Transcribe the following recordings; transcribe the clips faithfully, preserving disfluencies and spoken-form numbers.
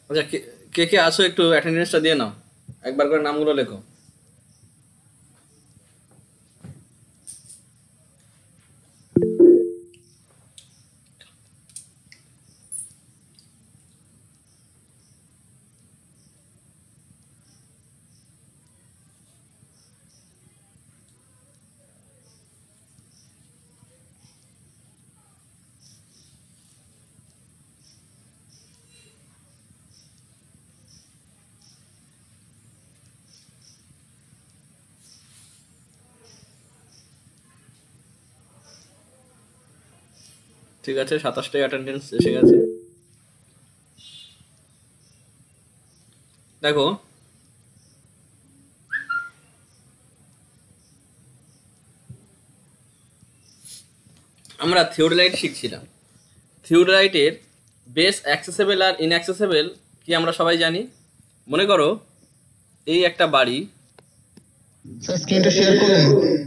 আচ্ছা, কে কে কে আছো একটু অ্যাটেন্ডেন্সটা দিয়ে নাও, একবার করে নামগুলো লেখো। ঠিক আছে, সাতাশটাই অ্যাটেন্ডেন্স এসে গেছে। দেখো, আমরা থিওরিলাইট শিখছিলাম। থিওরিলাইটের বেস অ্যাক্সেসেবল আর ইনঅ্যাক্সেসেবল কি আমরা সবাই জানি। মনে করো এই একটা বাড়ি, স্যার স্ক্রিনটা শেয়ার করুন।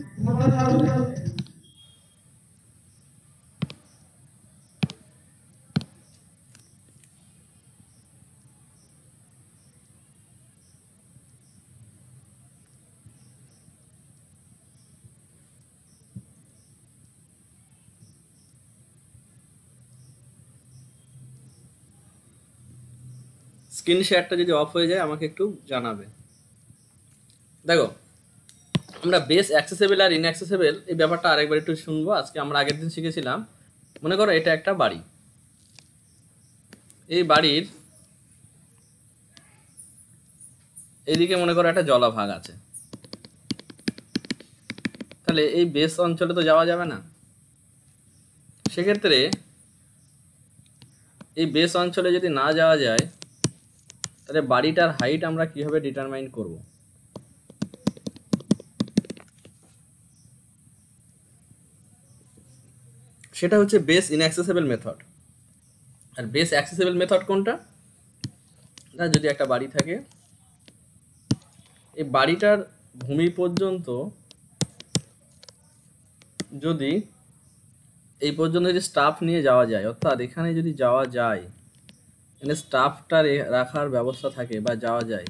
স্ক্রিন শেয়ারটা যদি অফ হয়ে যায় আমাকে একটু জানাবে। দেখো, আমরা বেস অ্যাক্সেসেবল আর ইনঅ্যাক্সেসেবল এই ব্যাপারটা আরেকবার একটু শুনবো। আজকে আমরা আগের দিন শিখেছিলাম। মনে করো এটা একটা বাড়ি, এই বাড়ির এইদিকে মনে করো একটা জলাভাগ আছে, তাহলে এই বেস অঞ্চলে তো যাওয়া যাবে না। সেক্ষেত্রে এই বেস অঞ্চলে যদি না যাওয়া যায় তাহলে বাড়িটার হাইট আমরা কিভাবে ডিটারমাইন করব। সেটা হচ্ছে বেস ইনঅ্যাক্সেসেবল মেথড। আর বেস অ্যাক্সেসেবল মেথড কোনটা? না, যদি একটা বাড়ি থাকে, এই বাড়িটার ভূমি পর্যন্ত যদি এই পর্যন্ত যদি স্টাফ নিয়ে যাওয়া যায়, অর্থাৎ এখানে যদি যাওয়া যায়, মানে স্টাফটা রাখার ব্যবস্থা থাকে বা যাওয়া যায়,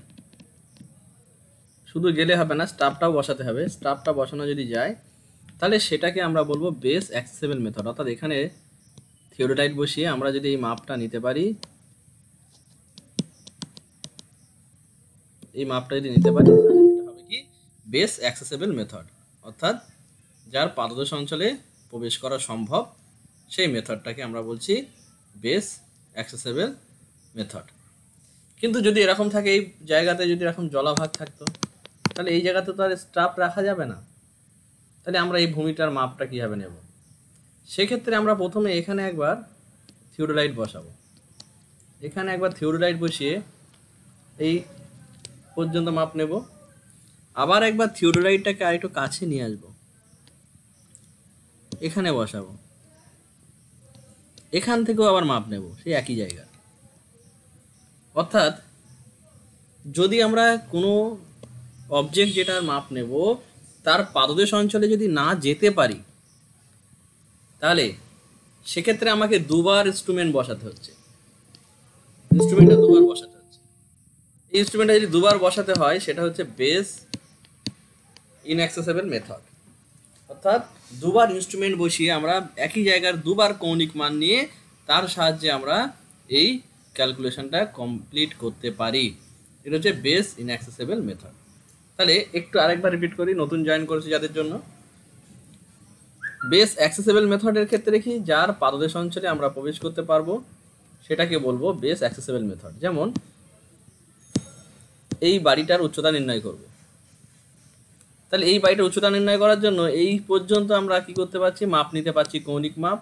শুধু গেলে হবে না, স্টাফটাও বসাতে হবে। স্টাফটা বসানো যদি যায় তাহলে সেটাকে আমরা বলবো বেস অ্যাক্সেসেবল মেথড। অর্থাৎ এখানে থিওরিটাইট বসিয়ে আমরা যদি এই মাপটা নিতে পারি, এই মাপটা যদি নিতে পারি তাহলে সেটা হবে কি বেস অ্যাক্সেসেবল মেথড। অর্থাৎ যার পাদদেশ অঞ্চলে প্রবেশ করা সম্ভব সেই মেথডটাকে আমরা বলছি বেস অ্যাক্সেসেবল মেথড। কিন্তু যদি এরকম থাকে, এই জায়গাতে যদি এরকম জলাভাগ থাকতো, তাহলে এই জায়গাতে তো আর স্টাফ রাখা যাবে না। তাহলে আমরা এই ভূমিটার মাপটা কীভাবে নেব? সেক্ষেত্রে আমরা প্রথমে এখানে একবার থিওরিলাইট বসাবো। এখানে একবার থিওরিলাইট বসিয়ে এই পর্যন্ত মাপ নেব। আবার একবার থিওরিলাইটটাকে আরেকটু কাছে নিয়ে আসবো, এখানে বসাবো। এখান থেকেও আবার মাপ নেব সেই একই জায়গা। অর্থাৎ যদি আমরা কোনো অবজেক্ট যেটার মাপ নেব তার পাদদেশ অঞ্চলে যদি না যেতে পারি, তাহলে সেক্ষেত্রে আমাকে দুবার ইনস্ট্রুমেন্ট বসাতে হচ্ছে। ইনস্ট্রুমেন্টটা দুবার বসাতে হচ্ছে। এই ইনস্ট্রুমেন্টটা যদি দুবার বসাতে হয় সেটা হচ্ছে বেস ইনঅ্যাক্সেসেবল মেথড। অর্থাৎ দুবার ইনস্ট্রুমেন্ট বসিয়ে আমরা একই জায়গার দুবার কৌণিক মান নিয়ে তার সাহায্যে আমরা এই ক্যালকুলেশনটা কমপ্লিট করতে পারি। এটা হচ্ছে বেস ইনঅ্যাক্সেসেবল মেথড। তাহলে একটু আরেকবার রিপিট করি নতুন জয়েন করেছি যাদের জন্য। বেস অ্যাক্সেসেবল মেথডের ক্ষেত্রে কি, যার পাদদেশ অঞ্চলে আমরা প্রবেশ করতে পারবো সেটাকে বলবো বেস অ্যাক্সেসেবল মেথড। যেমন এই বাড়িটার উচ্চতা নির্ণয় করব, তাহলে এই বাড়িটার উচ্চতা নির্ণয় করার জন্য এই পর্যন্ত আমরা কি করতে পারছি, মাপ নিতে পারছি, কৌণিক মাপ।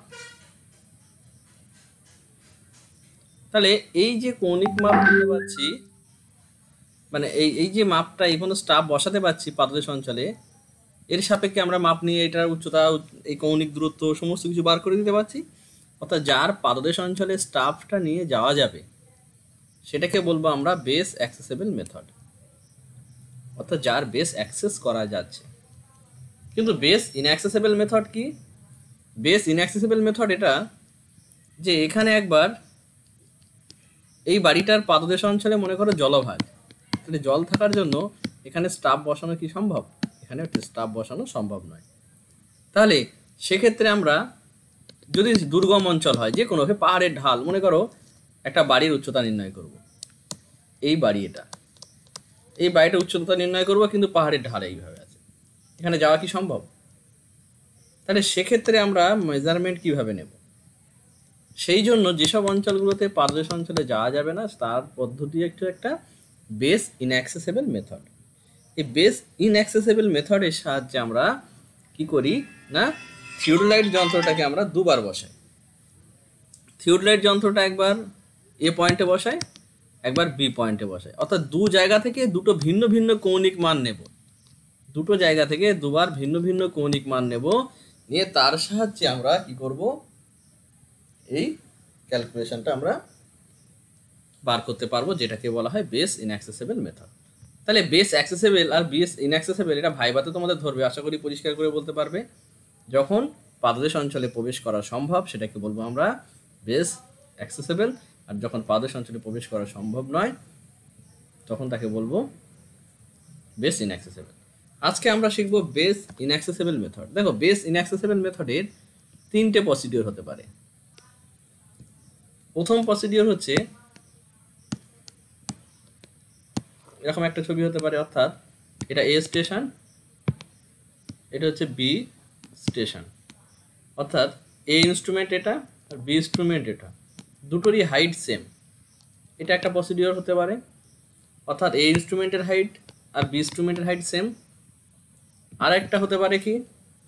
তাহলে এই যে কৌণিক মাপ নিতে পারছি, মানে এই এই যে মাপটা এই পর্যন্ত স্টাফ বসাতে পারছি পাদদেশ অঞ্চলে, এর সাপেক্ষে আমরা মাপ নিয়ে এটার উচ্চতা, এই কৌণিক দূরত্ব সমস্ত কিছু বার করে দিতে পারছি। অর্থাৎ যার পাদদেশ অঞ্চলে স্টাফটা নিয়ে যাওয়া যাবে সেটাকে বলবো আমরা বেস অ্যাক্সেসেবল মেথড। অর্থাৎ যার বেস অ্যাক্সেস করা যাচ্ছে। কিন্তু বেস ইনঅ্যাক্সেসেবল মেথড কি? বেস ইনঅ্যাক্সেসেবল মেথড এটা যে এখানে একবার এই বাড়িটার পাদদেশ অঞ্চলে মনে করো জলভাগ, তাহলে জল থাকার জন্য এখানে স্টাফ বসানো কি সম্ভব? এখানে স্টাফ বসানো সম্ভব নয়। তাহলে সেক্ষেত্রে আমরা যদি দুর্গম অঞ্চল হয়, যে কোনো পাহাড়ের ঢাল, মনে করো একটা বাড়ির উচ্চতা নির্ণয় করব, এই বাড়ি, এটা এই বাড়িটা উচ্চতা নির্ণয় করব, কিন্তু পাহাড়ের ঢাল এইভাবে আছে, এখানে যাওয়া কি সম্ভব? তাহলে সেক্ষেত্রে আমরা মেজারমেন্ট কিভাবে নেব? সেই জন্য যেসব অঞ্চলগুলোতে পাদদেশ অঞ্চলে যাওয়া যাবে না, তার পদ্ধতি একটু একটা বেস ইনঅ্যাক্সেসেবল মেথড। এই বেস ইনঅ্যাক্সেসেবল মেথডের সাহায্যে আমরা কি করি না, থিওডোলাইট যন্ত্রটাকে আমরা দুবার বসাই। থিওডোলাইট যন্ত্রটা একবার এ পয়েন্টে বসাই, একবার বি পয়েন্টে বসাই, অর্থাৎ দু জায়গা থেকে দুটো ভিন্ন ভিন্ন কৌণিক মান নেব, দুটো জায়গা থেকে দুবার ভিন্ন ভিন্ন কৌণিক মান নেব, নিয়ে তার সাহায্যে আমরা কি করব, এই ক্যালকুলেশনটা আমরা বার করতে পারবো, যেটাকে বলা হয় বেস ইনঅ্যাক্সেসেবল মেথড। তাহলে বেস অ্যাক্সেসেবল আর বেস ইনঅ্যাক্সেসেবল এটা ভাইভাতে তোমাদের ধরবে, আশা করি পরিষ্কার করে বলতে পারবে। যখন পাদদেশ অঞ্চলে প্রবেশ করা সম্ভব সেটাকে বলবো আমরা বেস অ্যাক্সেসেবল, আর যখন পাদদেশ অঞ্চলে প্রবেশ করা সম্ভব নয় তখন তাকে বলবো বেস ইনঅ্যাক্সেসেবল। আজকে আমরা শিখবো বেস ইনঅ্যাক্সেসেবল মেথড। দেখো, বেস ইনঅ্যাক্সেসেবল মেথডের তিনটে প্রসিডিওর হতে পারে। প্রথম প্রসিডিওর হচ্ছে এরকম একটা ছবি হতে পারে, অর্থাৎ এটা এ স্টেশন, এটা হচ্ছে বি স্টেশন, অর্থাৎ এ ইনস্ট্রুমেন্ট এটা আর বি ইনস্ট্রুমেন্ট এটা, দুটোরই হাইট সেম, এটা একটা প্রসিডিওর হতে পারে। অর্থাৎ এ ইনস্ট্রুমেন্টের হাইট আর বি ইনস্ট্রুমেন্টের হাইট সেম। আর একটা হতে পারে কি,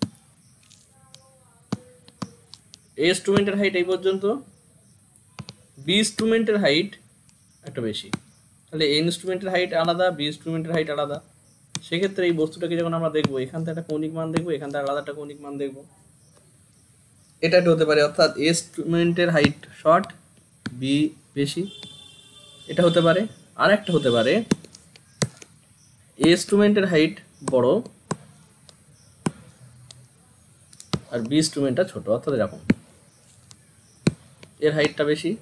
এ ইনস্ট্রুমেন্টের হাইট এই পর্যন্ত, বি ইনস্ট্রুমেন্টের হাইট একটা বেশি, তাহলে এ ইনস্ট্রুমেন্টের হাইট আলাদা, বি ইনস্ট্রুমেন্টের হাইট আলাদা। সেক্ষেত্রে এই বস্তুটাকে যখন আমরা দেখবো, এখান থেকে একটা কৌণিক মান দেখবো, এখান থেকে আলাদা একটা কৌণিক মান দেখবো, এটা একটা হতে পারে। অর্থাৎ এ ইনস্ট্রুমেন্টের হাইট শর্ট, বি বেশি, এটা হতে পারে। আর একটা হতে পারে এ ইনস্ট্রুমেন্টের হাইট বড় আর বি ইনস্ট্রুমেন্টটা ছোট, অর্থাৎ এরকম এর হাইটটা বেশি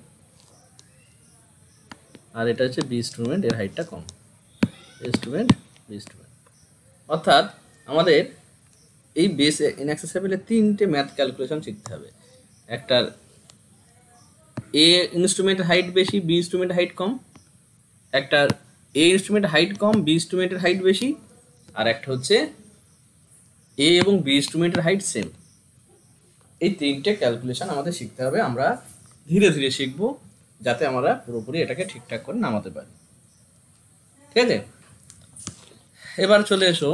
আর এটা হচ্ছে বি ইনস্ট্রুমেন্ট, এর হাইটটা কম, ইনস্ট্রুমেন্ট বি ইনস্ট্রুমেন্ট। অর্থাৎ আমাদের এই বেস ইনঅ্যাক্সেসেবলের তিনটে ম্যাথ ক্যালকুলেশন শিখতে হবে। একটার এ ইনস্ট্রুমেন্টের হাইট বেশি, বি ইনস্ট্রুমেন্টের হাইট কম, একটার এ ইনস্ট্রুমেন্টের হাইট কম, বি ইনস্ট্রুমেন্টের হাইট বেশি, আর একটা হচ্ছে এ এবং বি ইনস্ট্রুমেন্টের হাইট সেম। এই তিনটে ক্যালকুলেশন আমাদের শিখতে হবে, আমরা ধীরে ধীরে শিখবো যাতে আমরা পুরোপুরি এটাকে ঠিকঠাক করে নামাতে পারি। ঠিক আছে, এবার চলে এসো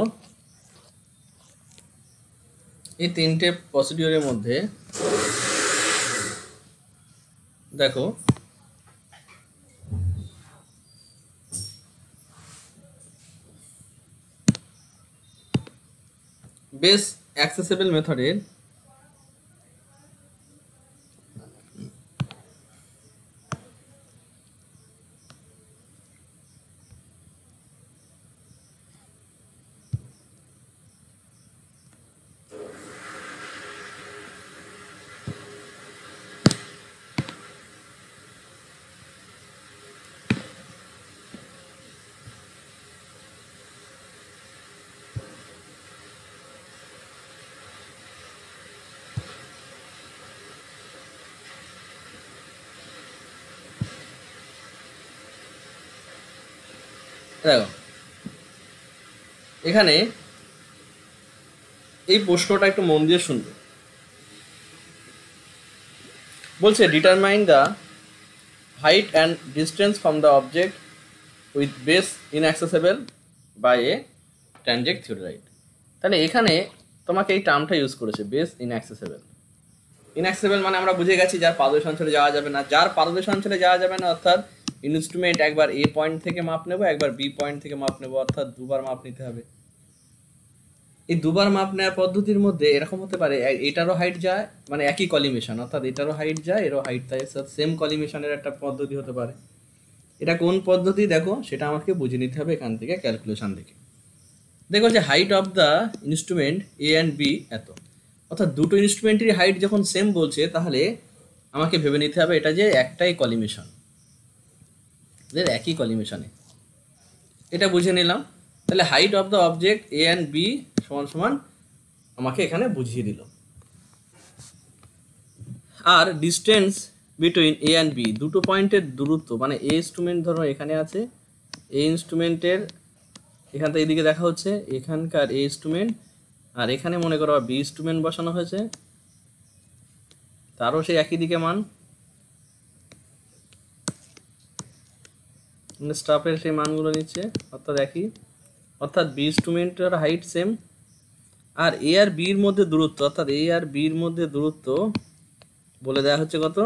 এই তিনটে প্রসিডিওরের মধ্যে। দেখো, বেস অ্যাক্সেসেবল মেথডের দেখো, এখানে এই প্রশ্নটা একটু মন দিয়ে শুনবে। বলছে determine the height and distance from the object with base inaccessible by a tangent theodolite. তাহলে এখানে তোমাকে এই টার্মটা ইউজ করেছে, বেস ইনঅ্যাক্সেসেবল। ইনঅ্যাক্সেসেবল মানে আমরা বুঝে গেছি যার পাদদেশ অঞ্চলে যাওয়া যাবে না। যার পাদদেশ অঞ্চলে যাওয়া যাবে না অর্থাৎ ইনস্ট্রুমেন্ট একবার এ পয়েন্ট থেকে মাপ নেব, একবার বি পয়েন্ট থেকে মাপ নেব, অর্থাৎ দুবার মাপ নিতে হবে। এই দুবার মাপ নেওয়ার পদ্ধতির মধ্যে এরকম হতে পারে, এটারও হাইট যায়, মানে একই কলিমেশন, অর্থাৎ এটারও হাইট যায়, এরও হাইট যায়, সেম কলিমেশনের একটা পদ্ধতি হতে পারে। এটা কোন পদ্ধতি দেখো সেটা আমাকে বুঝে নিতে হবে এখান থেকে ক্যালকুলেশন দেখে। দেখো যে height of the instrument A and B এত, অর্থাৎ দুটো ইনস্ট্রুমেন্টেরই হাইট যখন সেম বলছে তাহলে আমাকে ভেবে নিতে হবে এটা যে একটাই কলিমেশন, এদের একই কলিমেশনে, এটা বুঝে নিলাম। তাহলে height of the object A and B সমান সমান আমাকে এখানে বুঝিয়ে দিল। আর distance between A and B, দুটো পয়েন্টের দূরত্ব, মানে এ ইনস্ট্রুমেন্ট ধরো এখানে আছে, এ ইনস্ট্রুমেন্টের এখান থেকে এদিকে দেখা হচ্ছে, এখানকার এ ইনস্ট্রুমেন্ট, আর এখানে মনে করো বি ইনস্ট্রুমেন্ট বসানো হয়েছে, তারও সেই একই দিকে মান, স্টাফের সেই মানগুলো নিচ্ছে, অর্থাৎ একই, অর্থাৎ বি ইনস্ট্রুমেন্টের হাইট সেম। আর এ আর বির মধ্যে দূরত্ব, অর্থাৎ এ আর বির মধ্যে দূরত্ব বলে দেওয়া হচ্ছে কত,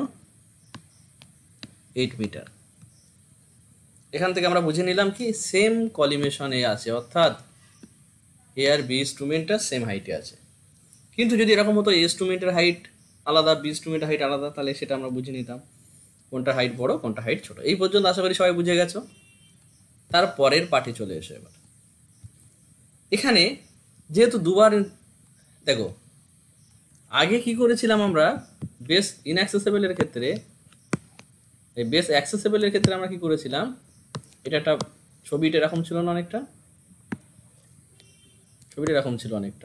এইট মিটার। এখান থেকে আমরা বুঝে নিলাম কি সেম কলিমেশনে আছে, অর্থাৎ এ আর বি ইনস্ট্রুমেন্টটা সেম হাইটে আছে। কিন্তু যদি এরকম হতো এ ইনস্ট্রুমেন্টের হাইট আলাদা, বি ইনস্ট্রুমেন্টের হাইট আলাদা, তাহলে সেটা আমরা বুঝে নিতাম কোনটা হাইট বড় কোনটা হাইট ছোট। এই পর্যন্ত আশা করি সবাই বুঝে গেছো। তার পরের পার্টে চলে এসো। এবার এখানে যেহেতু দুবার দেখো, আগে কি করেছিলাম আমরা বেস ইনঅ্যাক্সেসেবলের ক্ষেত্রে, এই বেস অ্যাক্সেসেবলের ক্ষেত্রে আমরা কি করেছিলাম, এটা একটা ছবিটা এরকম ছিল না অনেকটা, ছবিটা এরকম ছিল অনেকটা,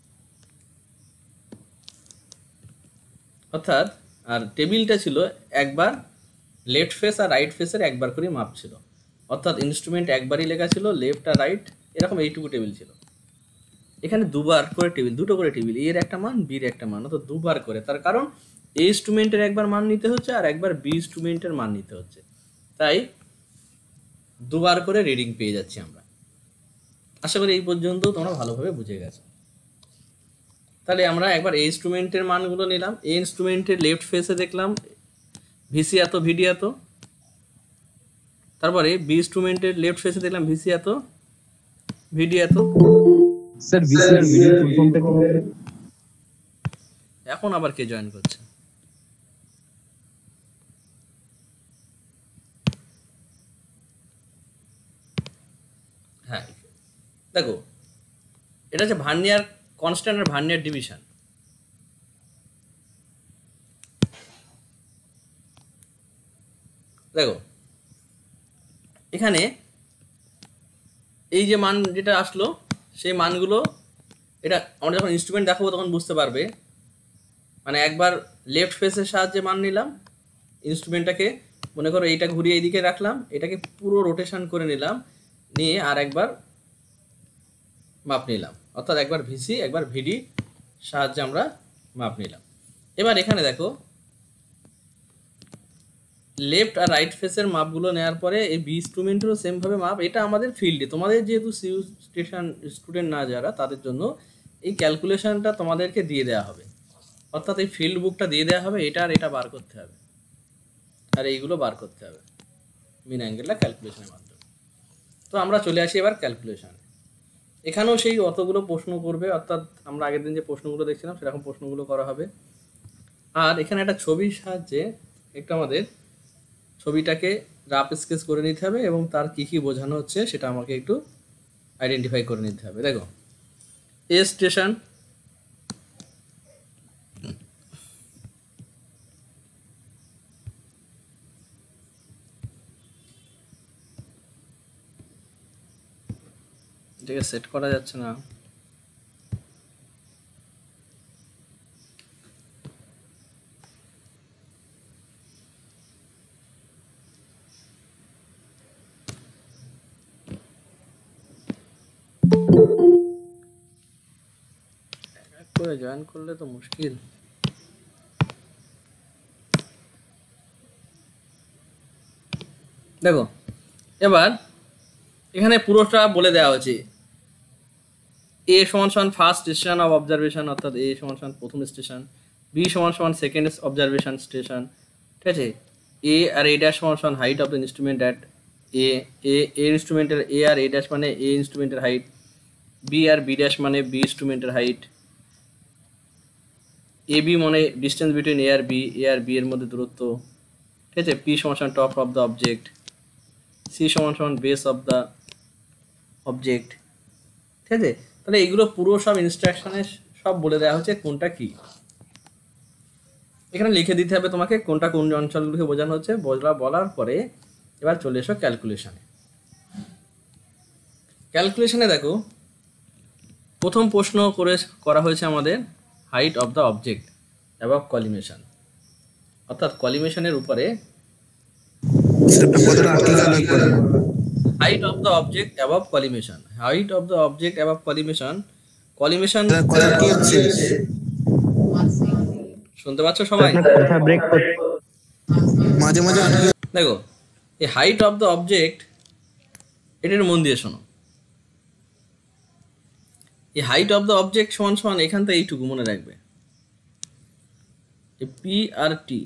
অর্থাৎ আর টেবিলটা ছিল একবার লেফট ফেস আর রাইট ফেসের একবার করে মাপ ছিল, অর্থাৎ ইনস্ট্রুমেন্ট একবারই লেখা ছিল, লেফট আর রাইট এরকম এইটুকু টেবিল ছিল। এখানে দুবার করে টেবিল, দুটো করে টেবিল, এর একটা মান বির একটা মান, অর্থাৎ দুবার করে। তার কারণ এ ইনস্ট্রুমেন্টের একবার মান নিতে হচ্ছে আর একবার বি ইনস্ট্রুমেন্টের মান নিতে হচ্ছে, তাই দুবার করে রিডিং পেয়ে যাচ্ছি আমরা। আশা করি এই পর্যন্ত তোমরা ভালোভাবে বুঝে গেছো। তাহলে আমরা একবার এ ইনস্ট্রুমেন্টের মানগুলো নিলাম। এ ইনস্ট্রুমেন্টের লেফট ফেসে দেখলাম ভিসি এত, ভিডি এত। তারপরে বি ইনস্ট্রুমেন্টের লেফট ফেসে দেখলাম ভিসি এত, ভিডি এত। স্যার ভিসি আর ভিডিও ফুল ফর্মটা কি হবে? এখন আবার কে জয়েন করছে? হ্যাঁ দেখো, এটা হচ্ছে ভার্নিয়ার কনস্ট্যান্ট আর ভার্নিয়ার ডিভিশন। দেখো এখানে এই যে মান যেটা আসলো সেই মানগুলো, এটা আমরা যখন ইনস্ট্রুমেন্ট দেখাবো তখন বুঝতে পারবে। মানে একবার লেফট ফেসের সাহায্যে মান নিলাম, ইনস্ট্রুমেন্টটাকে মনে করো এইটা ঘুরিয়ে এইদিকে রাখলাম, এটাকে পুরো রোটেশন করে নিলাম, নিয়ে আর একবার মাপ নিলাম, অর্থাৎ একবার ভিসি একবার ভিডি সাহায্যে আমরা মাপ নিলাম। এবার এখানে দেখো লেফট আর রাইট ফেসের মাপগুলো নেওয়ার পরে এই বি ইনস্ট্রুমেন্টেরও সেমভাবে মাপ। এটা আমাদের ফিল্ডে, তোমাদের যেহেতু সিউ স্টেশন স্টুডেন্ট না যারা, তাদের জন্য এই ক্যালকুলেশনটা তোমাদেরকে দিয়ে দেওয়া হবে, অর্থাৎ এই ফিল্ড বুকটা দিয়ে দেওয়া হবে, এটা আর এটা বার করতে হবে আর এইগুলো বার করতে হবে মিন অ্যাঙ্গেলটা ক্যালকুলেশনের মাধ্যমে। তো আমরা চলে আসি এবার ক্যালকুলেশনে। এখানেও সেই অতগুলো প্রশ্ন করবে, অর্থাৎ আমরা আগের দিন যে প্রশ্নগুলো দেখছিলাম সেরকম প্রশ্নগুলো করা হবে। আর এখানে একটা ছবির সাহায্যে একটু আমাদের ছবিটাকে রাফ স্কেচ করে নিতে হবে এবং তার কী কী বোঝানো হচ্ছে সেটা আমাকে একটু আইডেন্টিফাই করে নিতে হবে। দেখো এ স্টেশন, এটাকে সেট করা যাচ্ছে না, করে জয়েন করলে তো মুশকিল। দেখো এবার এখানে পুরোটা বলে দেওয়া হয়েছে, এ সমান সমান ফার্স্ট স্টেশন অফ অবজারভেশন, অর্থাৎ এ সমান সমান প্রথম স্টেশন, বি সমান সমান সেকেন্ড অবজারভেশন স্টেশন, ঠিক আছে। এ আর এ ড্যাশ সমান সমান height of the instrument at A, A A ইনস্ট্রুমেন্টের এ আর এ ড্যাশ মানে এ ইনস্ট্রুমেন্টের হাইট, বি আর বি ড্যাশ মানে বি ইনস্ট্রুমেন্টের হাইট, এ বি মানে ডিস্টেন্স বিটুইন এ আর বি, এ আর বি এর মধ্যে দূরত্ব, ঠিক আছে। পি সমান সমান top of the object, C সমান সমান বেস অফ দ্য অবজেক্ট, ঠিক আছে। তাহলে এইগুলো পুরো সব ইনস্ট্রাকশনে সব বলে দেওয়া হচ্ছে কোনটা কি। এখানে লিখে দিতে হবে তোমাকে কোনটা কোন অঞ্চলগুলোকে বোঝানো হচ্ছে। বলা বলার পরে এবার চলে এসো ক্যালকুলেশনে। ক্যালকুলেশনে দেখো প্রথম প্রশ্ন করে করা হয়েছে আমাদের height of the object above collimation, অর্থাৎ কলিমেশনের উপরে height of the object above collimation. Height of the object above collimation, collimation শুনতে পাচ্ছ সবাই? কথা ব্রেক মাঝে মাঝে দেখো এই হাইট অফ দ্য অবজেক্ট, এটার মন দিয়ে শোনো। এই হাইট অফ দ্য অবজেক্ট সমান সমান এখান থেকে এইটুকু মনে রাখবে, পি আর টি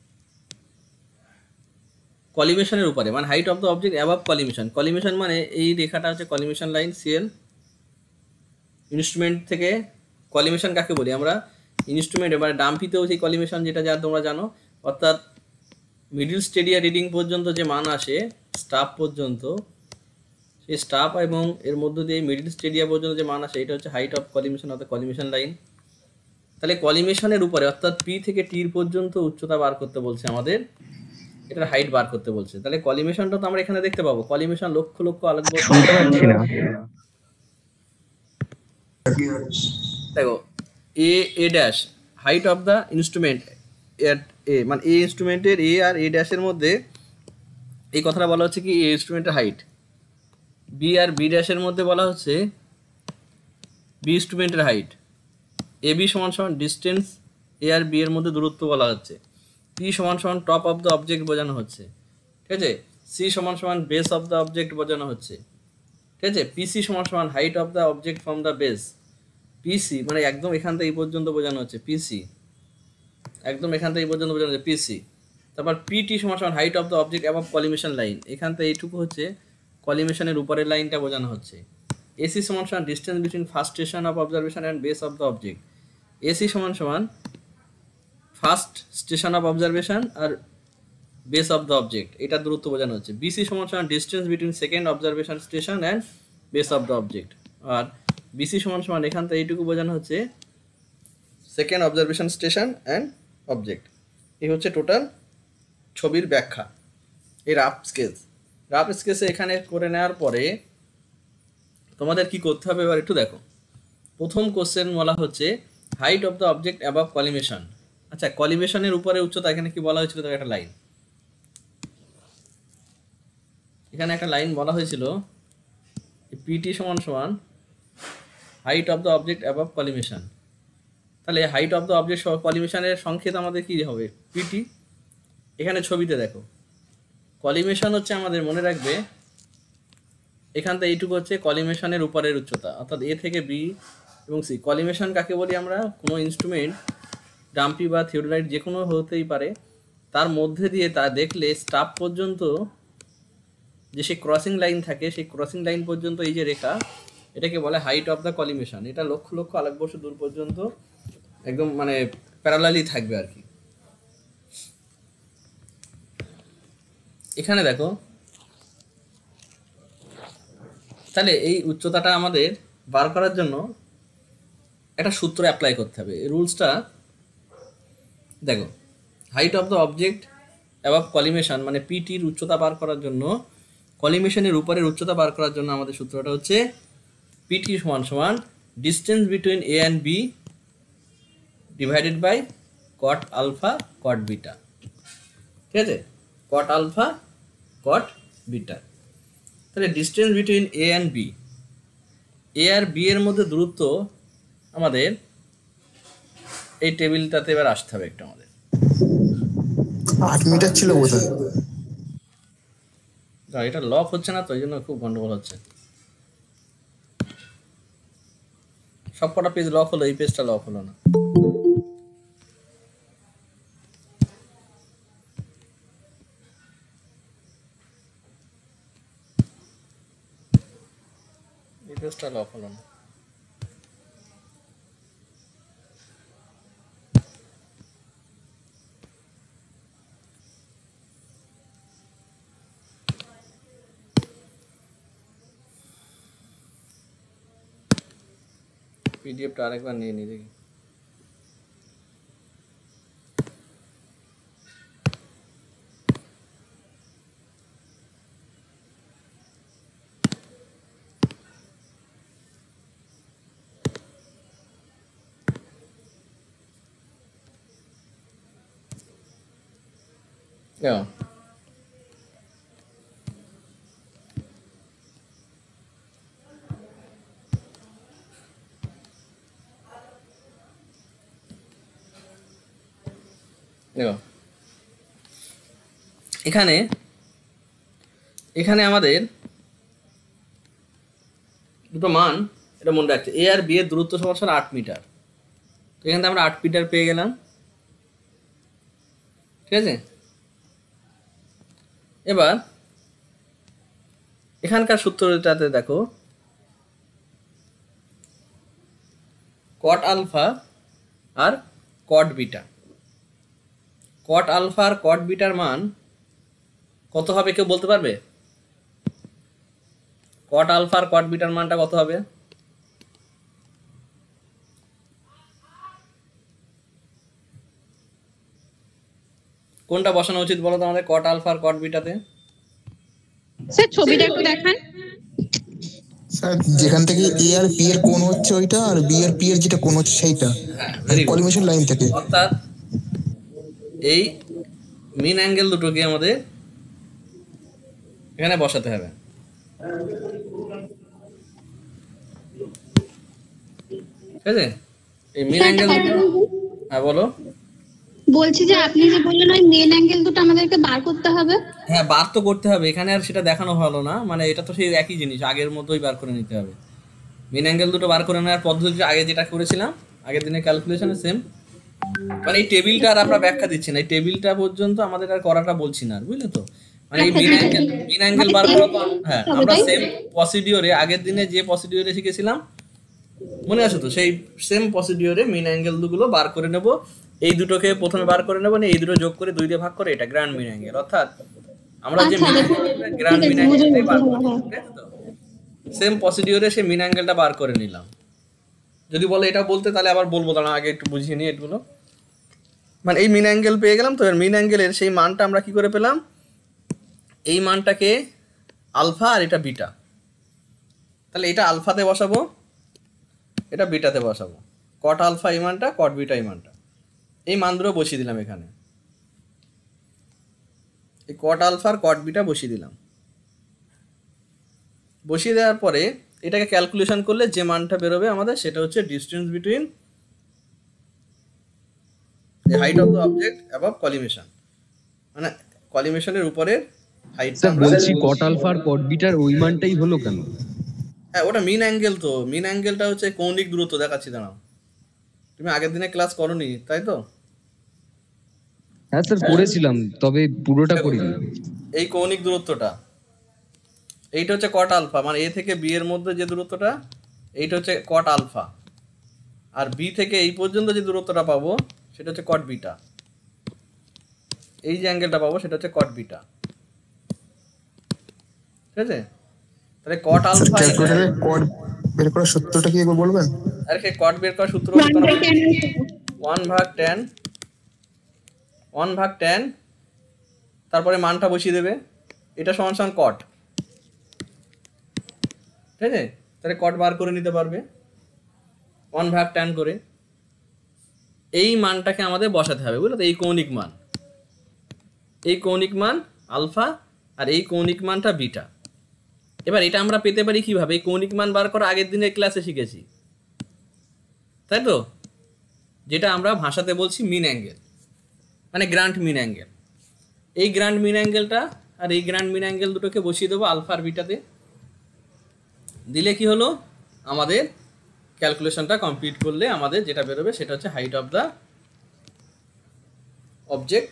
কলিমেশনের উপরে, মানে height of the object above collimation. Collimation মানে এই রেখাটা হচ্ছে কলিমেশন লাইন, সিএল। ইনস্ট্রুমেন্ট থেকে কলিমেশন কাকে বলি আমরা? ইনস্ট্রুমেন্ট, এবারে ডাম্পিতেও সেই কলিমেশন, যেটা যা তোমরা জানো, অর্থাৎ মিডিল স্টেডিয়া রিডিং পর্যন্ত যে মান আসে স্টাফ পর্যন্ত, সেই স্টাফ এবং এর মধ্য দিয়ে মিডিল স্টেডিয়া পর্যন্ত যে মান আসে এটা হচ্ছে হাইট অফ কলিমেশন অর্থাৎ কলিমেশন লাইন। তাহলে কলিমেশনের উপরে অর্থাৎ পি থেকে টির পর্যন্ত উচ্চতা বার করতে বলছে আমাদের, এটার হাইট বার করতে বলছে। তাহলে কলিমেশনটা তো আমরা এখানে দেখতে পাবো, কলিমেশন লক্ষ লক্ষ আলোক বর্ষ। শুনতে পাচ্ছি না। দেখো A A dash height of the instrument at A, মানে এ ইনস্ট্রুমেন্টের এ আর এ ড্যাশের মধ্যে এই কথাটা বলা হচ্ছে কি এ ইনস্ট্রুমেন্টের হাইট। বি আর বি ড্যাশের মধ্যে বলা হচ্ছে বি ইনস্ট্রুমেন্টের হাইট। এ বি সমান সমান ডিস্টেন্স এ আর বি এর মধ্যে দূরত্ব বলা হচ্ছে। পি সমান সমান টপ অফ দ্য অবজেক্ট বোঝানো হচ্ছে, ঠিক আছে। সি সমান সমান বেস অফ দ্য অবজেক্ট বোঝানো হচ্ছে, ঠিক আছে। পিসি সমান সমান height of the object from the base. PC মানে একদম এখান থেকে এই পর্যন্ত বোঝানো হচ্ছে পিসি, একদম এখান থেকে এই পর্যন্ত বোঝানো হচ্ছে পিসি। তারপর পিটি সমান সমান height of the object above collimation line, এখান থেকে এইটুকু হচ্ছে কলিমেশনের উপরের লাইনটা বোঝানো হচ্ছে। এসি সমান সমান distance between first station of observation and base of the object. AC সমান সমান ফার্স্ট স্টেশন অফ অবজারভেশন আর বেস অফ দ্য অবজেক্ট, এটা দূরত্ব বোঝানো হচ্ছে। বিসি সমান সমান distance between second observation station and base of the object. আর বিসি সমান সমান এখান থেকে এইটুকু বোঝানো হচ্ছে second observation station and object. এই হচ্ছে টোটাল ছবির ব্যাখ্যা, এই রাফ স্কেচ। রাফ স্কেচে এখানে করে নেওয়ার পরে তোমাদের কি করতে হবে এবার একটু দেখো। প্রথম কোশ্চেন বলা হচ্ছে height of the object above collimation. আচ্ছা, কলিমেশনের উপরে উচ্চতা এখানে কি বলা হয়েছিল? একটা লাইন, এখানে একটা লাইন বলা হয়েছিল পিটি সমান সমান height of the object above collimation. তাহলে হাইট অফ দ্য অবজেক্ট কলিমেশনের সংকেত আমাদের কি হবে? পিটি। এখানে ছবিতে দেখো কলিমেশন হচ্ছে আমাদের মনে রাখবে এখান থেকে এইটুকু হচ্ছে কলিমেশনের উপরের উচ্চতা, অর্থাৎ এ থেকে বি এবং সি। কলিমেশন কাকে বলি আমরা? কোনো ইনস্ট্রুমেন্ট ডাম্পি বা থিওডোলাইট যে কোনো হতেই পারে, তার মধ্যে দিয়ে তা দেখলে স্টাফ পর্যন্ত যে সেই ক্রসিং লাইন থাকে, সেই ক্রসিং লাইন পর্যন্ত এই যে রেখা, এটাকে বলে হাইট অফ দ্য কলিমেশন। এটা লক্ষ লক্ষ আলোকবর্ষ দূর পর্যন্ত একদম মানে প্যারালালি থাকবে আর কি। এখানে দেখো তাহলে এই উচ্চতাটা আমাদের বার করার জন্য একটা সূত্র অ্যাপ্লাই করতে হবে। এই রুলসটা দেখো, height of the object above collimation মানে পিটির উচ্চতা বার করার জন্য, কলিমেশনের উপরের উচ্চতা বার করার জন্য আমাদের সূত্রটা হচ্ছে পিটি সমান সমান distance between A and B divided by cot alpha cot beta, ঠিক আছে। Cot alpha cot beta. তাহলে distance between A and B, A আর বি এর মধ্যে দূরত্ব আমাদের এই টেবিলটাতে এবার আসতে হবে একটু আমাদের। আট মিটার ছিল বোধহয়। এটা লক হচ্ছে না তো, এই জন্য খুব গন্ডগোল হচ্ছে। সব কটা পেজ লক হলো, এই পেজটা লক হলো না। এই পেজটা লক হলো না। পিডিএফটা আরেকবার নিয়ে নিই দেখি। দেখো দেখো এখানে এখানে আমাদের দুটো মান এটা মনে রাখছে, এ আর বি এর দূরত্ব সমান আট মিটার। তো এখান থেকে আমরা আট মিটার পেয়ে গেলাম, ঠিক আছে। এবার এখানকার সূত্রটাতে দেখো কট আলফা আর কট বিটা, কট আলফা আর কট বিটার মান কত হবে কেউ বলতে পারবে? কট আলফা আর কট বিটার মানটা কত হবে? কোনটা বসানো উচিত বলো তো আমাদের কট আলফা আর কট বিটাতে? স্যার ছবিটা একটু দেখান স্যার। যেখান থেকে এ আর বি এর কোণ হচ্ছে ওইটা, আর বি আর পি এর যেটা কোণ হচ্ছে সেইটা, কলিমেশন লাইন থেকে। অর্থাৎ এই মিন অ্যাঙ্গেল দুটোকে আমাদের এখানে বসাতে হবে, ঠিক আছে। এই মিন অ্যাঙ্গেল দুটো, হ্যাঁ বলো। বলছি যে আপনি যে বললেন ওই মেন অ্যাঙ্গেল দুটো আমাদেরকে বার করতে হবে। হ্যাঁ বার তো করতে হবে, এখানে আর সেটা দেখানো হলো না, মানে এটা তো সেই একই জিনিস, আগের মতোই বার করে নিতে হবে। মিন অ্যাঙ্গেল দুটো বার করে নেওয়ার পদ্ধতি আগে যেটা করেছিলাম আগের দিনের ক্যালকুলেশনে সেম, মানে এই টেবিলটা আর আমরা ব্যাখ্যা দিচ্ছি না, এই টেবিলটা পর্যন্ত আমাদের আর করাটা বলছি না, বুঝলে তো। মানে এই মিন অ্যাঙ্গেল মিন অ্যাঙ্গেল বার করা তো হ্যাঁ আমরা সেম প্রসিডিওরে আগের দিনে যে প্রসিডিওরে শিখেছিলাম মনে আছে তো, সেই সেম প্রসিডিওরে মিন অ্যাঙ্গেল দুগুলো বার করে নেব। এই দুটোকে প্রথমে বার করে নেব, না এই দুটো যোগ করে দুই দিয়ে ভাগ করে এটা গ্র্যান্ড মিন অ্যাঙ্গেল, অর্থাৎ আমরা যে মিন অ্যাঙ্গেল গ্র্যান্ড মিন অ্যাঙ্গেলটাই বার করব, ঠিক আছে তো। সেম প্রসিডিওরে সেই মিন অ্যাঙ্গেলটা বার করে নিলাম। যদি বলে এটা বলতে তাহলে আবার বলবো, দাঁড়া আগে একটু বুঝিয়ে নিই এগুলো। মানে এই মিন অ্যাঙ্গেল পেয়ে গেলাম, তো এর মিন অ্যাঙ্গেলের সেই মানটা আমরা কি করে পেলাম? এই মানটাকে আলফা আর এটা বিটা, তাহলে এটা আলফাতে বসাবো, এটা বিটাতে বসাবো। কট আলফা এই মানটা, কট বিটা এই মানটা, এই মান দুটো বসিয়ে দিলাম এখানে। এই কট আলফা আর কট বিটা বসিয়ে দিলাম। বসিয়ে দেওয়ার পরে এটাকে ক্যালকুলেশন করলে যে মানটা বেরোবে আমাদের সেটা হচ্ছে distance between the height of the object above collimation, মানে কলিমেশনের উপরের হাইটটা আমরা বলছি কট আলফা আর কট বিটার ওই মানটাই হলো কেন? হ্যাঁ ওটা মিন অ্যাঙ্গেল, তো মিন অ্যাঙ্গেলটা হচ্ছে কৌণিক দূরত্ব, দেখাচ্ছি দাঁড়াও। তুমি আগের দিনে ক্লাস করোনি তাই তো? হ্যাঁ স্যার করেছিলাম, তবে পুরোটা করিনি। এই কৌণিক দূরত্বটা এইটা হচ্ছে কট আলফা, মানে এ থেকে বি এর মধ্যে যে দূরত্বটা এইটা হচ্ছে কট আলফা, আর বি থেকে এই পর্যন্ত যে দূরত্বটা পাবো সেটা হচ্ছে কট বিটা। এই যে অ্যাঙ্গেলটা পাবো সেটা হচ্ছে কট বিটা, ঠিক আছে। তাহলে কট আলফা ক্যালকুলেটরে কট বের করার সূত্রটা কি একবার বলবেন? আর কি কট বের করার সূত্র ওয়ান ভাগ টেন, ওয়ান ভাগ টেন, তারপরে মানটা বসিয়ে দেবে, এটা সমান সমান কট, ঠিক আছে। তাহলে কট বার করে নিতে পারবে ওয়ান ভাগ টেন করে। এই মানটাকে আমাদের বসাতে হবে, বুঝলো তো। এই কৌণিক মান, এই কৌণিক মান আলফা আর এই কৌণিক মানটা বিটা। এবার এটা আমরা পেতে পারি কিভাবে? এই কৌণিক মান বার করা আগের দিনের ক্লাসে শিখেছি, তাই তো, যেটা আমরা ভাষাতে বলছি মিন অ্যাঙ্গেল, মানে গ্র্যান্ড মিন অ্যাঙ্গেল। এই গ্র্যান্ড মিন অ্যাঙ্গেলটা আর এই গ্র্যান্ড মিন অ্যাঙ্গেল দুটোকে বসিয়ে দেবো আলফা আর বিটাতে, দিলে কি হলো আমাদের ক্যালকুলেশনটা কমপ্লিট করলে আমাদের যেটা বেরোবে সেটা হচ্ছে হাইট অফ দ্য অবজেক্ট,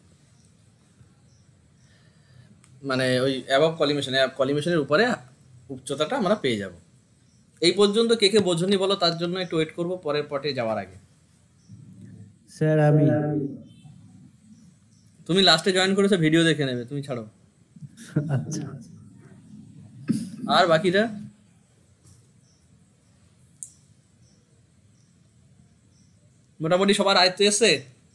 মানে ওই অ্যাবভ কলিমেশন, কলিমেশনের উপরে উচ্চতাটা আমরা পেয়ে যাব। এই পর্যন্ত কে কে বোঝনি বলো, তার জন্য একটু ওয়েট করবো পরের পটে যাওয়ার আগে। স্যার আমি। তুমি লাস্টে জয়েন করেছো, ভিডিও দেখে নেবে, তুমি ছাড়ো। আচ্ছা আর বাকিরা মোটামুটি সবার আয়ত্তে এসছে?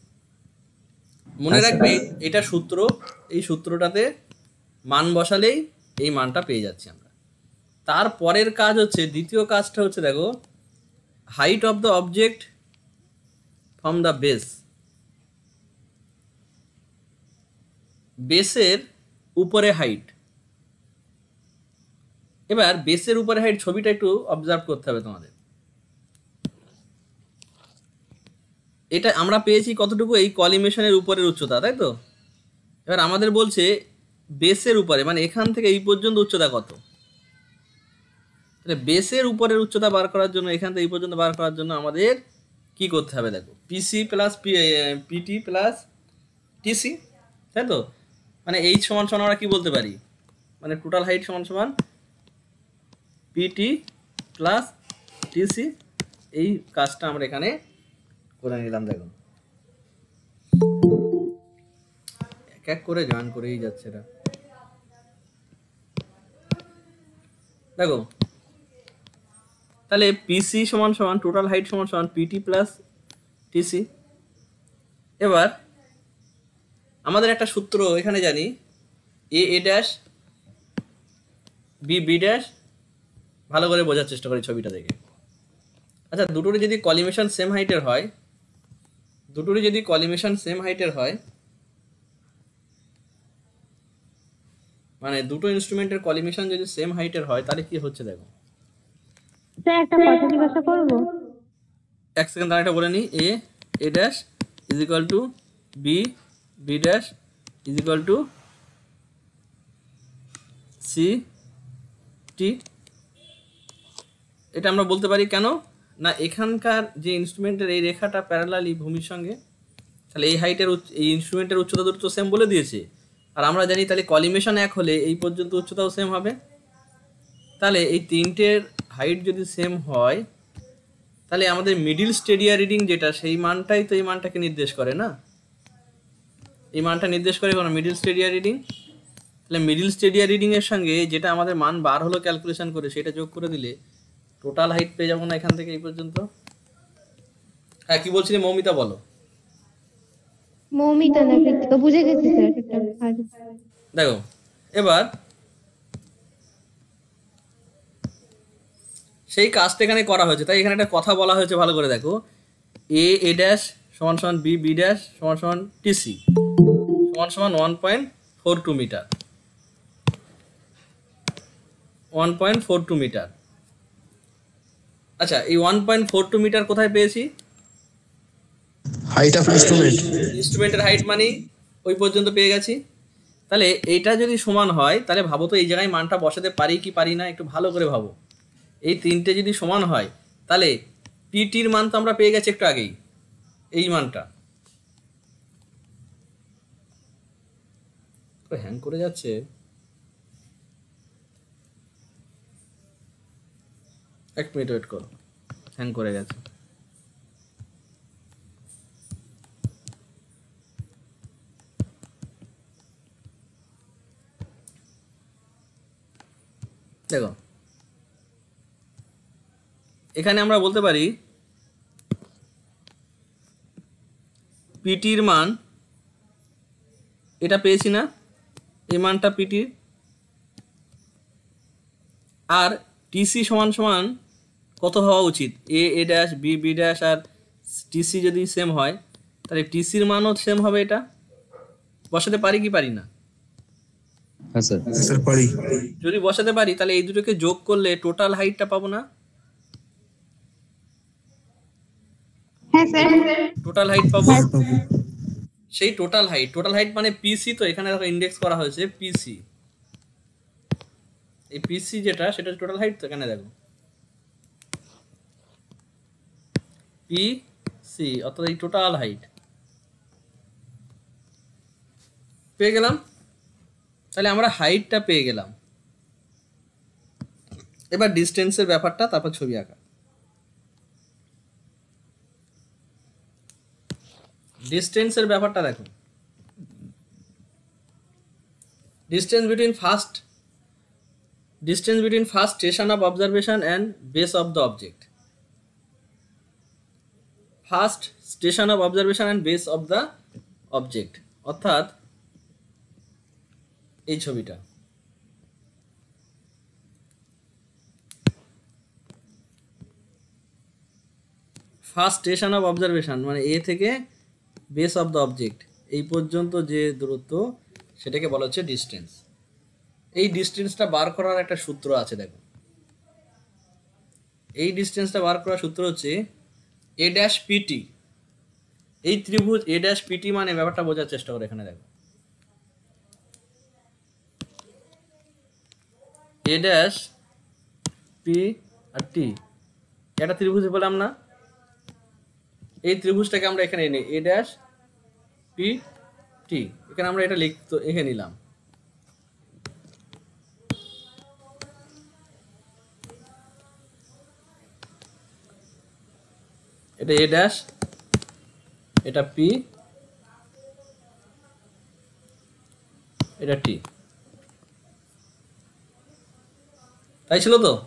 মনে রাখবে এটা সূত্র, এই সূত্রটাতে মান বসালেই এই মানটা পেয়ে যাচ্ছি আমরা। তারপরের কাজ হচ্ছে, দ্বিতীয় কাজটা হচ্ছে দেখো, height of the object from the base. বেসের উপরে হাইট। এবার বেসের উপরে হাইট ছবিটা একটু অবজার্ভ করতে হবে তোমাদের। এটা আমরা পেয়েছি কতটুকু, এই কলিমেশনের উপরের উচ্চতা, তাই তো? এবার আমাদের বলছে বেসের উপরে, মানে এখান থেকে এই পর্যন্ত উচ্চতা কত। তাহলে বেসের উপরের উচ্চতা বার করার জন্য, এখান থেকে এই পর্যন্ত বার করার জন্য আমাদের কি করতে হবে দেখো, PC plus PT plus TC, তাই তো? মানে এইচ সমান সমান আমরা কি বলতে পারি, মানে টোটাল হাইট সমান সমান পিটি প্লাস টিসি। এই কাজটা আমরা এখানে করে নিলাম। দেখো এক এক করে জয়েন করেই যাচ্ছে এটা। দেখো তাহলে পিসি সমান সমান টোটাল হাইট সমান সমান পিটি প্লাস টিসি। এবার আমাদের একটা সূত্র এখানে জানি, A A dash B B dash. ভালো করে বোঝার চেষ্টা করি ছবিটা দেখে। আচ্ছা, দুটোরই যদি কলিমেশন সেম হাইটের হয়, দুটোরই যদি কলিমেশন সেম হাইটের হয়, মানে দুটো ইনস্ট্রুমেন্টের কলিমেশন যদি সেম হাইটের হয়, তাহলে কি হচ্ছে দেখো। স্যার একটা কথা জিজ্ঞাসা করবো? এক সেকেন্ড দাঁড়াটা বলে নিই। A A dash is equal to B B dash is equal to C T. এটা আমরা বলতে পারি কেন না, এখানকার যে ইনস্ট্রুমেন্টের এই রেখাটা প্যারালালি ভূমির সঙ্গে, তাহলে এই হাইটের এই ইনস্ট্রুমেন্টের উচ্চতা দুটো তো সেম বলে দিয়েছে। আর আমরা জানি তাহলে কলিমেশন এক হলে এই পর্যন্ত উচ্চতাও সেম হবে। তাহলে এই তিনটের হাইট যদি সেম হয়, তাহলে আমাদের মিডিল স্টেডিয়া রিডিং যেটা, সেই মানটাই তো এই মানটাকে নির্দেশ করে না। এই মানটা নির্দেশ করে কোনো মিডিল স্টেডিয়া রিডিং। তাহলে মিডিল স্টেডিয়া রিডিং এর সঙ্গে যেটা আমাদের মান বার হলো ক্যালকুলেশন করে, সেটা যোগ করে দিলে টোটাল হাইট পেয়ে যাবো না এখান থেকে এই পর্যন্ত। হ্যাঁ, কি বলছিলে মৌমিতা, বলো। মৌমিতা না কৃতিকা, বুঝে গেছি স্যার। দেখো এবার সেই কাজটা এখানে করা হয়েছে, তাই এখানে একটা কথা বলা হয়েছে, ভালো করে দেখো। এ এ ড্যাশ সমান সমান বি বি ড্যাশ সমান সমান টিসি সমান সমান one point four two metre one point four two metre. আচ্ছা, এই one point four two metre কোথায় পেয়েছি? হাইট অফ ইনস্ট্রুমেন্ট, ইনস্ট্রুমেন্টের হাইট মানে ওই পর্যন্ত পেয়ে গেছি। তাহলে এইটা যদি সমান হয়, তাহলে ভাবো তো এই জায়গায় মানটা বসাতে পারি কি পারি না, একটু ভালো করে ভাবো। এই তিনটে যদি সমান হয়, তাহলে পিটির মান তো আমরা পেয়ে গেছি একটু আগেই, এই মানটা। হ্যাং করে যাচ্ছে, এক মিনিট ওয়েট করো, হ্যাং করে গেছে। দেখো এখানে আমরা বলতে পারি পিটির মান, এটা পেয়েছি না, এই মানটা পিটির। আর টিসি সমান সমান কত হওয়া উচিত? A A dash B B dash আর টিসি যদি সেম হয়, তাহলে টিসির মানও সেম হবে। এটা বসাতে পারি কি পারি না? হ্যাঁ স্যার। স্যার পারি। যদি বসাতে পারি, তাহলে এই দুটোকে যোগ করলে টোটাল হাইটটা পাবো না? হ্যাঁ স্যার। টোটাল হাইট পাবো। সেই টোটাল হাইট, টোটাল হাইট মানে পিসি, তো এখানে দেখো ইন্ডেক্স করা হয়েছে পিসি। এই পিসি যেটা, সেটা টোটাল হাইট, তো এখানে দেখো পিসি, অর্থাৎ এই টোটাল হাইট পেয়ে গেলাম। তাহলে আমরা হাইটটা পেয়ে গেলাম। এবার ডিস্টেন্সের ব্যাপারটা, তারপর ছবি আঁকা। ডিস্টেন্সের ব্যাপারটা দেখো, distance between first distance between first station of observation and base of the object. First station of observation and base of the object, অর্থাৎ এই ছবিটা। ফার্স্ট স্টেশন অফ অবজারভেশন মানে এ থেকে বেস অফ দ্য অবজেক্ট এই পর্যন্ত যে দূরত্ব, সেটাকে বলা হচ্ছে ডিস্টেন্স। এই ডিস্টেন্সটা বার করার একটা সূত্র আছে, দেখো এই ডিস্টেন্সটা বার করার সূত্র হচ্ছে এ ড্যাশ পিটি। এই ত্রিভুজ এ ড্যাশ পিটি মানে ব্যাপারটা বোঝার চেষ্টা করো। এখানে দেখো এ ড্যাশ পি আর টি একটা ত্রিভুজ বললাম না, এই ত্রিভুজটাকে আমরা এখানে নিই এ ড্যাশ পি টি। এখানে আমরা এটা লিখতে এখানে নিলাম। এটা এ ড্যাশ, এটা পি, এটা টি। তাই ছিল তো?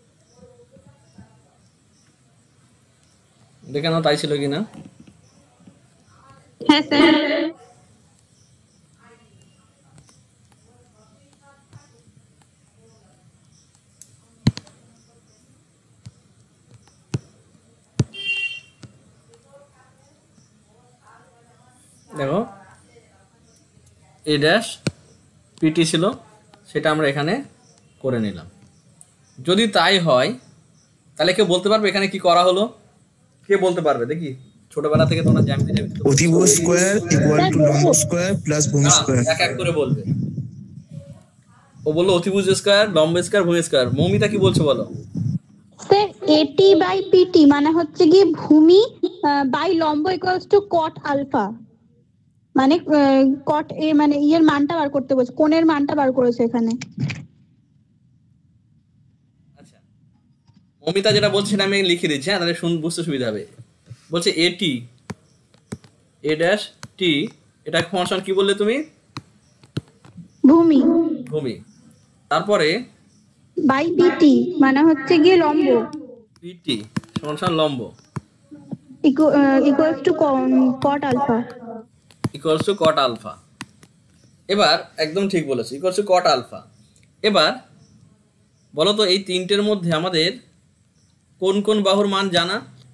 দেখে নাও তাই ছিল কিনা। হ্যাঁ স্যার। দেখো এ ড্যাশ পিটি ছিল, সেটা আমরা এখানে করে নিলাম। যদি তাই হয় তাহলে কেউ বলতে পারবে এখানে কি করা হলো? কে বলতে পারবে দেখি? ছোটবেলা থেকে তোমরা জ্যামিতি জ্যামিতি অতিভুজ স্কয়ার ইকুয়াল টু লম্ব স্কয়ার প্লাস ভূমি স্কয়ার। এক এক করে বলবে। ও বললো অতিভুজ স্কয়ার, লম্ব স্কয়ার, ভূমি স্কয়ার। মৌমিতা কি বলছো বলো? স্যার এটি বাই পিটি মানে হচ্ছে কি ভূমি বাই লম্ব ইকুয়ালস টু কট আলফা, মানে কট এ মানে ইয়ের মানটা বার করতে বলছে, কোণের মানটা বার করেছে এখানে। আচ্ছা মৌমিতা যেটা বলছে সেটা আমি লিখে দিচ্ছি, হ্যাঁ তাহলে শুন বুঝতে সুবিধা হবে। বলছে এটি এ ড্যাশ টি, এটা ফাংশন কি বললে তুমি? ভূমি ভূমি। তারপরে বাই পিটি মানে হচ্ছে গিয়ে লম্ব পিটি ফাংশন লম্ব equals to cot alpha equals to cot alpha. এবার একদম ঠিক বলেছো, ইকুয়ালস টু কট আলফা। এবার বলো তো এই তিনটের মধ্যে আমাদের কোন কোন বাহুর মান জানা?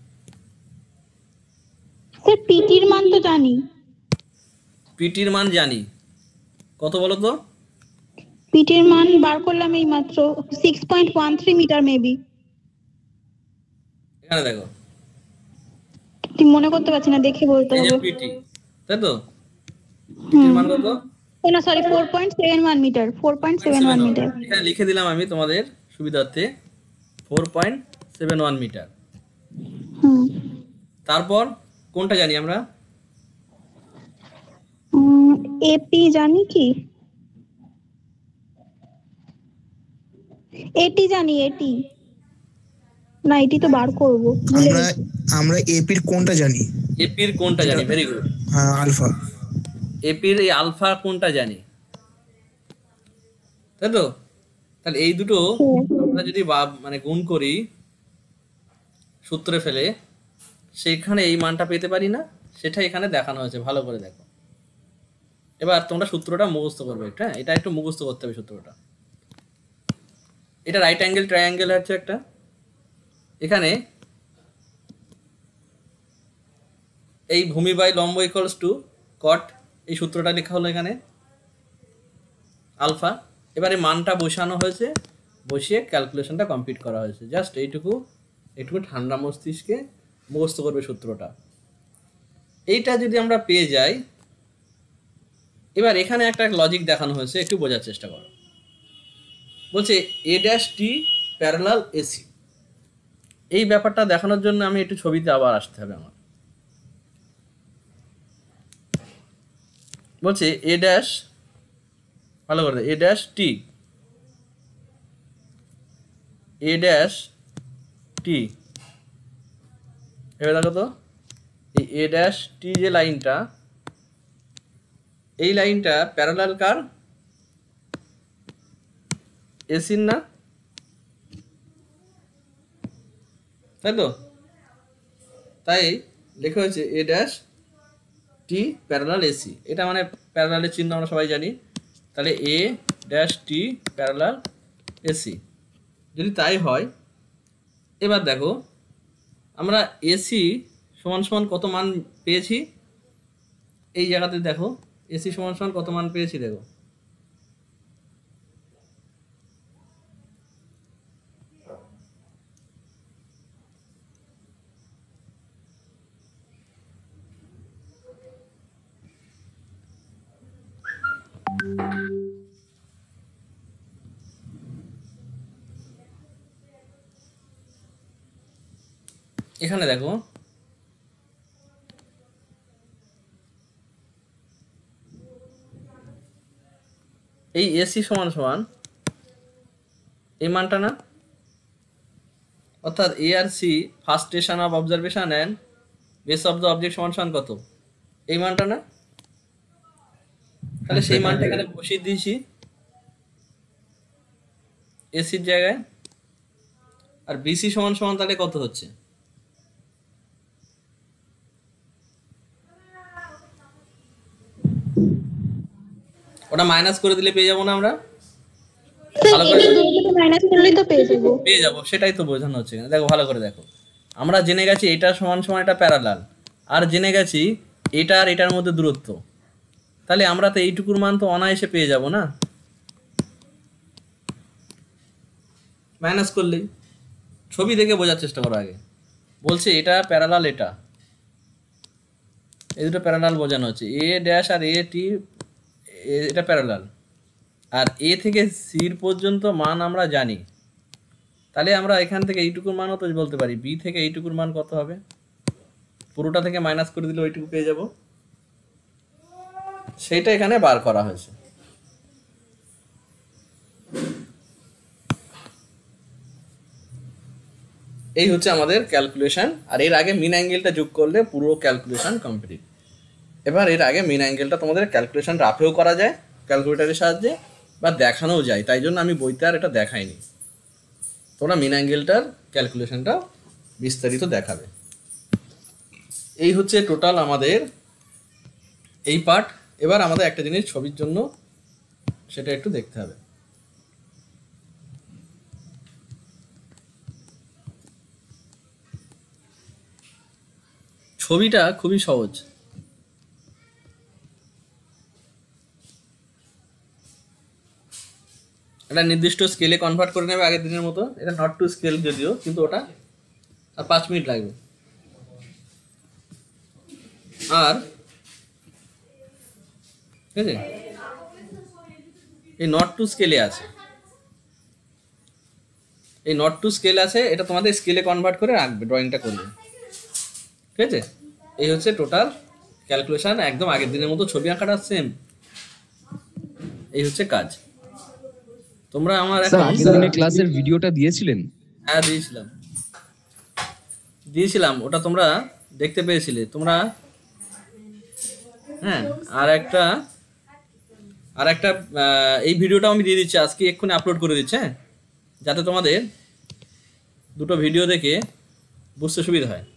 স্যার পিটির মান তো জানি। পিটির মান জানি কত বলো তো? পিটির মান বার করলাম এই মাত্র six point one three metre maybe. এখানে দেখো ঠিক মনে করতে পারছি না, দেখে বলতে এই যে হবে। পিটি, তাই তো? পিটির মান কত? ও না sorry four point seven one metre, four point seven one metre. এখানে লিখে দিলাম আমি তোমাদের সুবিধার্থে four point seven one metre. হুম তারপর কোনটা জানি আমরা? এপি জানি কি? এটি জানি, এটি না এটি তো বার করব। আমরা আমরা এপির কোনটা জানি? এপির কোনটা জানি? ভেরি গুড, হ্যাঁ আলফা। এপির এই আলফা কোনটা জানি, তাই তো? তাহলে এই দুটো আমরা যদি মানে গুণ করি সূত্রে ফেলে, সেখানে এই মানটা পেতে পারি না, সেটা এখানে দেখানো হয়েছে, ভালো করে দেখো। এবার তোমরা সূত্রটা মুখস্থ করবে একটা, হ্যাঁ এটা একটু মুখস্থ করতে হবে সূত্রটা। এটা রাইট অ্যাঙ্গেল ট্রায়াঙ্গেল হচ্ছে একটা, এখানে এই ভূমি বাই লম্ব ইকুয়ালস টু কট, এই সূত্রটা লেখা হলো এখানে আলফা। এবারে মানটা বসানো হয়েছে, বসিয়ে ক্যালকুলেশনটা কমপ্লিট করা হয়েছে। জাস্ট এইটুকু এইটুকু ঠান্ডা মস্তিষ্কে মুখস্থ করবে সূত্রটা। এইটা যদি আমরা পেয়ে যাই, এবার এখানে একটা লজিক দেখানো হয়েছে, একটু বোঝার চেষ্টা করো। বলছে A dash T parallel AC. এই ব্যাপারটা দেখানোর জন্য আমি একটু ছবিতে আবার আসতে হবে আমার। বলছে এ ড্যাশ, ভালো করে এ ড্যাশ টি, এ ড্যাশ টি। এবার দেখো তো এই এ ড্যাশ টি যে লাইনটা, এই লাইনটা প্যারালাল কার? এসির না, তাই তো? তাই লেখা হয়েছে A dash T parallel AC. এটা মানে প্যারালালের চিহ্ন আমরা সবাই জানি। তাহলে A dash T parallel AC যদি তাই হয়, এবার দেখো আমরা এসি সমান সমান কত মান পেয়েছি? এই জায়গাতে দেখো এসি সমান সমান কত মান পেয়েছি দেখো, এখানে দেখো এই এসি সমান সমান এই মানটা না, অর্থাৎ এ আর C first station of observation and base of the object সমান সমান কত, এই মানটা না। তাহলে সেই মানটা এখানে বসিয়ে দিয়েছি এসির জায়গায়। আর বিসি সমান সমান তাহলে কত হচ্ছে, ওটা মাইনাস করে দিলে পেয়ে যাবো না আমরা, ভালো করে মাইনাস করলেই তো পেয়ে যাবো। পেয়ে যাবো, সেটাই তো বোঝানো হচ্ছে। দেখো ভালো করে দেখো, আমরা জেনে গেছি এটা সমান সমান এটা প্যারালাল, আর জেনে গেছি এটা আর এটার মধ্যে দূরত্ব। তাহলে আমরা তো এইটুকুর মান তো অনায়াসে পেয়ে যাব না, মাইনাস করলেই। ছবি দেখে বোঝার চেষ্টা করো আগে। বলছে এটা প্যারালাল, এটা এই দুটো প্যারালাল বোঝানো হচ্ছে, এ ড্যাশ আর এ টি এটা প্যারালাল। আর এ থেকে সির পর্যন্ত মান আমরা জানি, তাহলে আমরা এখান থেকে এইটুকুর মানও তো বলতে পারি। বি থেকে এইটুকুর মান কত হবে, পুরোটা থেকে মাইনাস করে দিলে ওইটুকু পেয়ে যাব, সেইটা এখানে বার করা হয়েছে। এই হচ্ছে আমাদের ক্যালকুলেশন। আর এর আগে মিন অ্যাঙ্গেলটা যোগ করলে পুরো ক্যালকুলেশন কমপ্লিট। এবার এর আগে মিন অ্যাঙ্গেলটা তোমাদের ক্যালকুলেশন রাফেও করা যায় ক্যালকুলেটারের সাহায্যে, বা দেখানোও যায়, তাই জন্য আমি বইতে আর এটা দেখাইনি। তোমরা মিন অ্যাঙ্গেলটার ক্যালকুলেশনটা বিস্তারিত দেখাবে। এই হচ্ছে টোটাল আমাদের এই পার্ট। এবার আমাদের একটা জিনিস ছবির জন্য সেটা একটু দেখতে হবে। ছবিটা খুবই সহজ। এটা নির্দিষ্ট স্কেলে কনভার্ট করে নেবে আগের দিনের মতো। এটা নট টু স্কেল যদিও, কিন্তু ওটা আর পাঁচ মিনিট লাগবে। আর ঠিক আছে, এই নট টু স্কেলে আছে, এই নট টু স্কেল আছে, এটা তোমাদের স্কেলে কনভার্ট করে রাখবে, ড্রয়িংটা করবে। ঠিক আছে, এই হচ্ছে টোটাল ক্যালকুলেশন, একদম আগের দিনের মতো ছবি আঁকাটা সেম। এই হচ্ছে কাজ। তোমরা আমার স্যার আগের দিনের ক্লাসের ভিডিওটা দিয়েছিলেন? হ্যাঁ দিয়েছিলাম দিয়েছিলাম ওটা তোমরা দেখতে পেয়েছিলে তোমরা। হ্যাঁ, আর একটা আর একটা এই ভিডিওটা আমি দিয়ে দিচ্ছি আজকে, এক্ষুনি আপলোড করে দিচ্ছি, হ্যাঁ, যাতে তোমাদের দুটো ভিডিও দেখে বুঝতে সুবিধা হয়।